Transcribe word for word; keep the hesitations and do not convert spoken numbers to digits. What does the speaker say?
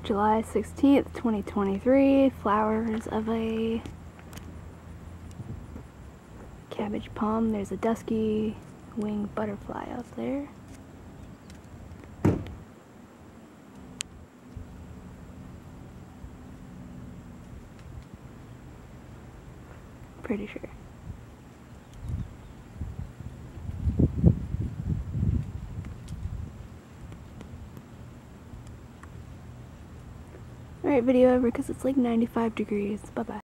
July sixteenth, twenty twenty-three. Flowers of a cabbage palm. There's a dusky winged butterfly out there. Pretty sure. Alright, video over because it's like ninety-five degrees. Bye bye.